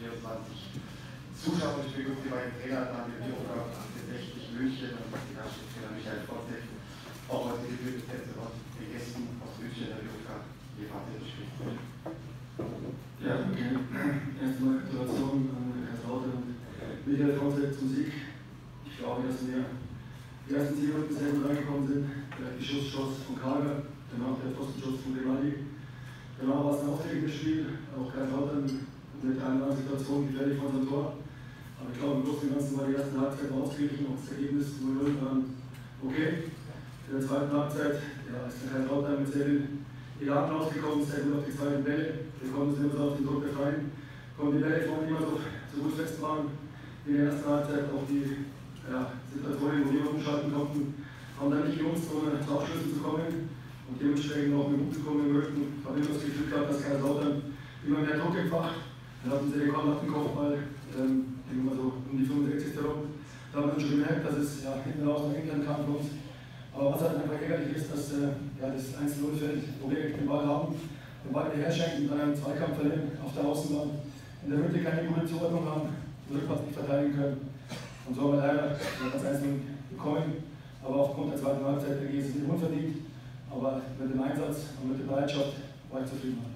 24 Zuschauer. Ich begrüße die beiden Trainer, Daniel Bierhofer, 1860 München und die Nachschusstrainer Michael Frontek. Auch heute die Bühnenplätze von den Gästen aus München, Herr Bierhofer, die Fahrt spricht. Ja, danke. Erstmal Gratulation an Herr Sauter und Michael Frontek zum Sieg. Ich glaube, dass wir die ersten 10 Minuten sehr gut reingekommen sind. Der Schussschuss von Kager, danach der Pfostenschuss von Demali. Danach war es ein aufregendes Spiel, auch Herr Sauter mit einer Situation gefährlich von unserem Tor. Aber ich glaube, im Großen und Ganzen war die erste Halbzeit ausgeglichen und das Ergebnis 0-0 okay. In der zweiten Halbzeit ist der Herr Sauter mit sehr viel Elan rausgekommen, sehr gut auf die zweiten Bälle. Wir konnten uns immer so auf den Druck befreien, konnten die Bälle vorne immer so gut festmachen. In der ersten Halbzeit auch die Situationen, wo wir umschalten konnten, haben dann nicht genutzt, um zu Abschlüssen zu kommen und dementsprechend auch mit Publikum in Möchten. Ich habe immer das Gefühl gehabt, dass Herr Sauter immer mehr Druck empfacht. Wir hatten sehr kontakten Kopfball, immer so um die 65 herum. Da haben wir schon gemerkt, dass es hinten raus nach England kam für uns. Aber was halt einfach ärgerlich ist, dass das 1-0 fällt, wo wir den Ball haben, den Ball wieder herschenken, dann einen Zweikampf verlieren auf der Außenbahn, in der Mitte keine gute Zuordnung haben, den Rückpass nicht verteidigen können. Und so haben wir leider das 1-0 bekommen. Aber aufgrund der zweiten Halbzeit ist es nicht unverdient. Aber mit dem Einsatz und mit der Bereitschaft war ich zufrieden.